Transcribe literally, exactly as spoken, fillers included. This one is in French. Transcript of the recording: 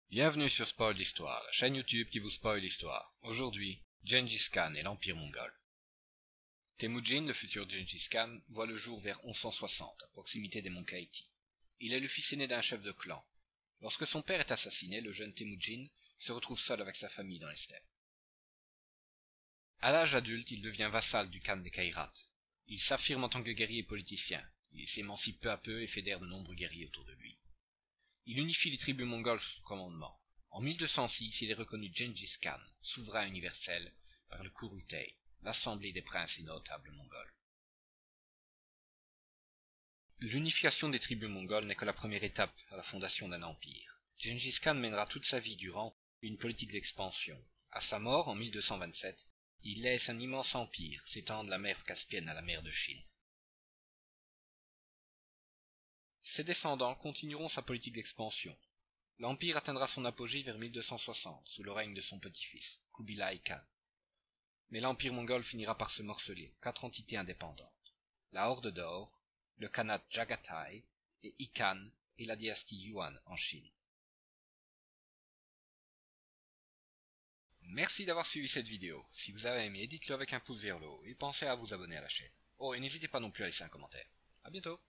Bienvenue sur Spoil l'Histoire, la chaîne YouTube qui vous spoil l'histoire. Aujourd'hui, Gengis Khan et l'Empire mongol. Temujin, le futur Gengis Khan, voit le jour vers onze cent soixante, à proximité des monts Kaiti. Il est le fils aîné d'un chef de clan. Lorsque son père est assassiné, le jeune Temujin se retrouve seul avec sa famille dans les steppes. À l'âge adulte, il devient vassal du Khan des Kairat. Il s'affirme en tant que guerrier et politicien. Il s'émancipe peu à peu et fédère de nombreux guerriers autour de lui. Il unifie les tribus mongoles sous son commandement. En mille deux cent six, il est reconnu Gengis Khan, souverain universel, par le Kurultai, l'assemblée des princes et notables mongols. L'unification des tribus mongoles n'est que la première étape à la fondation d'un empire. Gengis Khan mènera toute sa vie durant une politique d'expansion. À sa mort, en mille deux cent vingt-sept, il laisse un immense empire s'étendre de la mer Caspienne à la mer de Chine. Ses descendants continueront sa politique d'expansion. L'empire atteindra son apogée vers mille deux cent soixante, sous le règne de son petit-fils, Kubilai Khan. Mais l'empire mongol finira par se morceler en quatre entités indépendantes. La Horde d'Or, le Khanat Jagatai, les Ikhan et la dynastie Yuan en Chine. Merci d'avoir suivi cette vidéo. Si vous avez aimé, dites-le avec un pouce vers le haut et pensez à vous abonner à la chaîne. Oh, et n'hésitez pas non plus à laisser un commentaire. À bientôt.